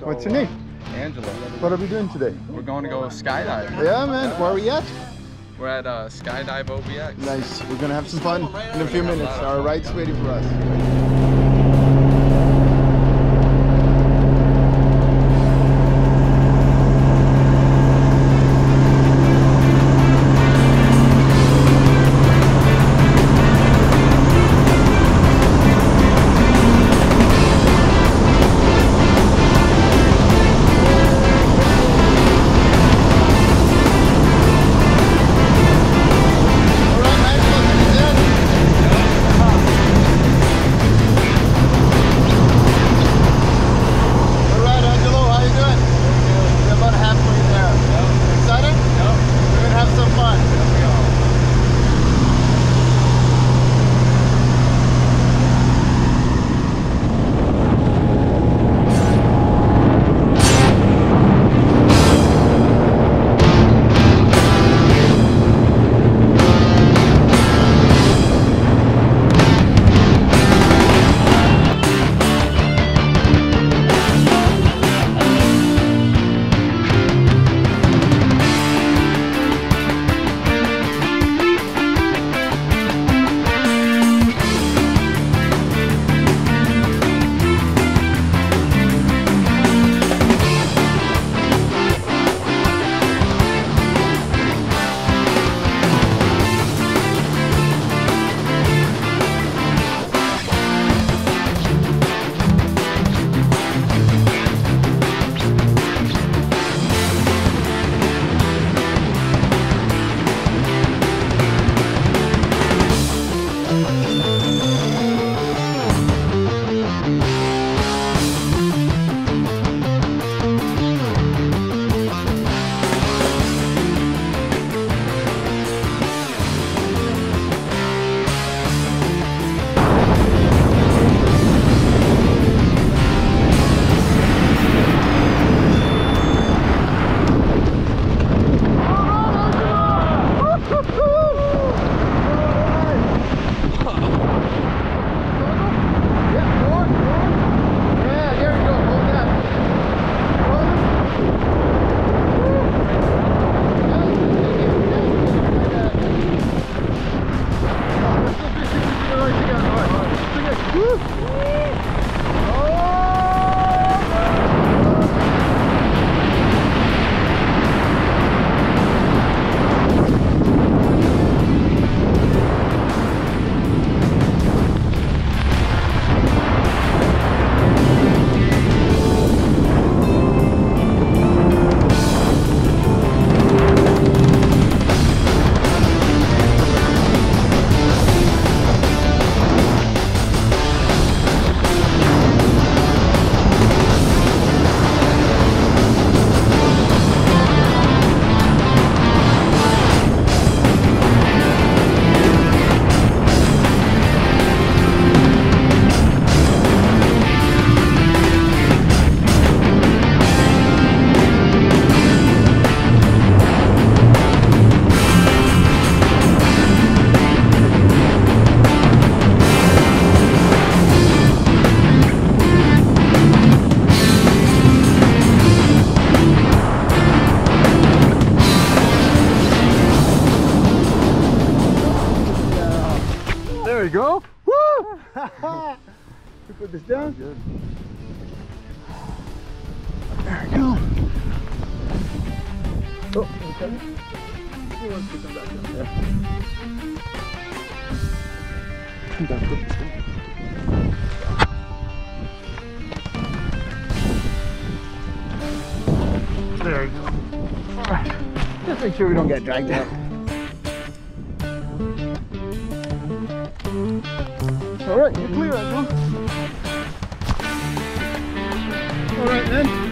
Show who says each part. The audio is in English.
Speaker 1: What's your name?
Speaker 2: Angela.
Speaker 1: What are we doing today?
Speaker 2: We're going to go skydive.
Speaker 1: Yeah, man. Where are we at?
Speaker 2: We're at Skydive OBX.
Speaker 1: Nice. We're gonna have some fun in a few minutes. Our ride's waiting for us. There you go. Woo! We put this down. Good. There we go. Oh, okay. He wants to come back down. Yeah. Come back, put this down. There you go. All right. Just make sure we don't get dragged out. All right, you're clear, Angela. All right, then.